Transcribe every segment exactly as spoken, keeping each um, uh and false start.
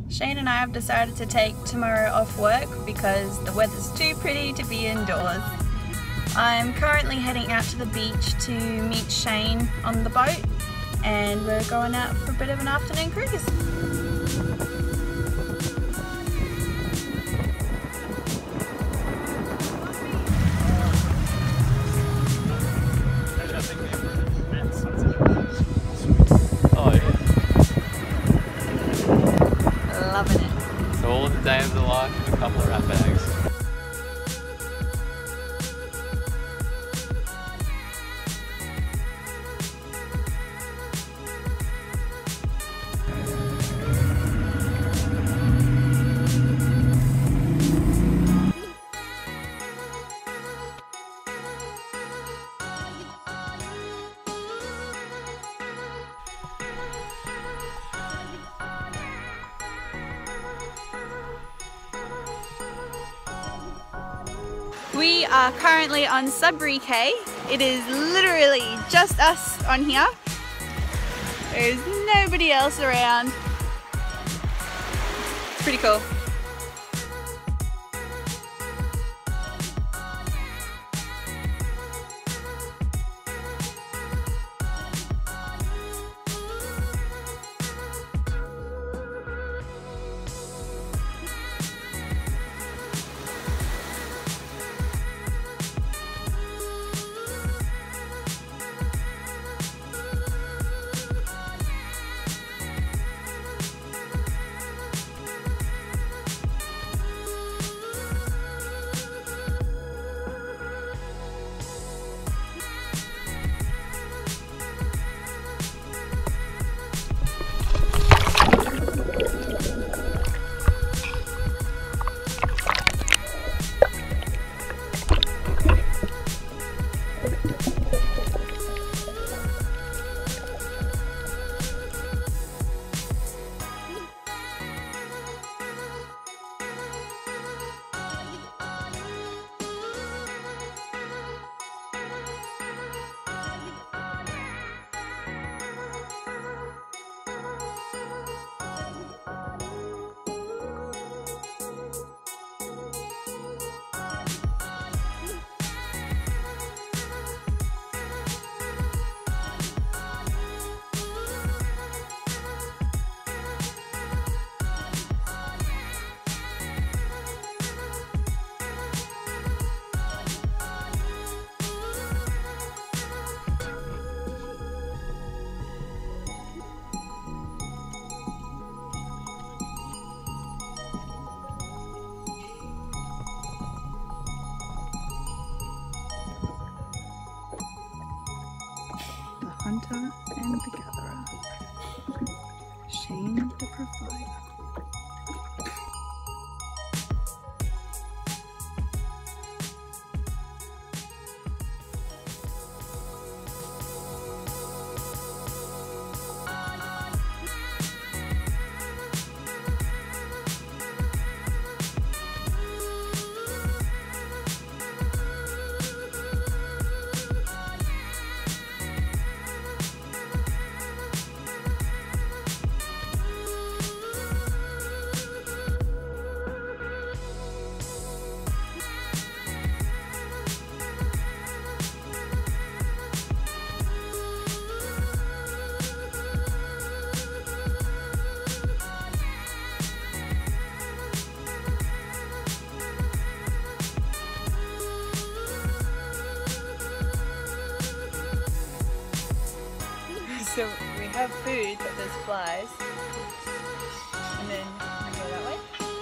Shayne and I have decided to take tomorrow off work because the weather's too pretty to be indoors. I'm currently heading out to the beach to meet Shayne on the boat, and we're going out for a bit of an afternoon cruise. Oh yeah. Loving it. So all of the day of the life with a couple of wrap bags. We are currently on Sudbury Quay. It is literally just us on here. There's nobody else around. It's pretty cool. Hunter and the gatherer. Shayne the provider. So we have food, but there's flies. And then we go that way.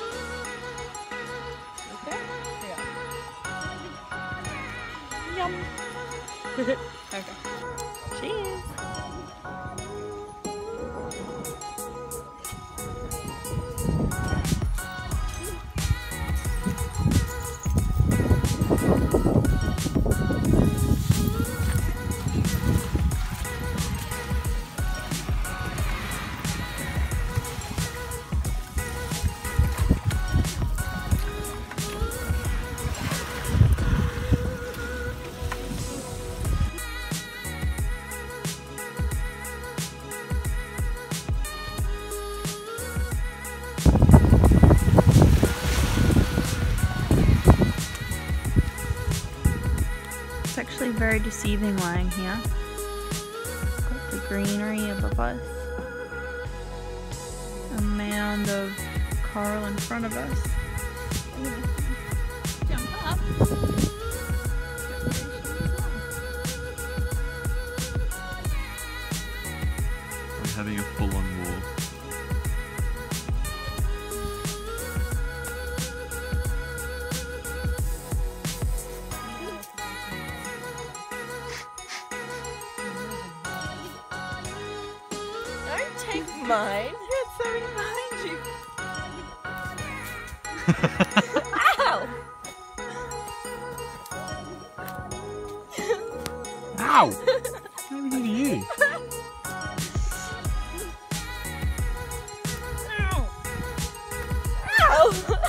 Okay? Yeah. Yum. Okay. Cheers. very deceiving lying here. Got the greenery above us. A mound of coral in front of us. Jump up. We're having a full-on war. Don't take mine. There's something behind you. Ow! Ow! What did we do to you? Ow! Ow!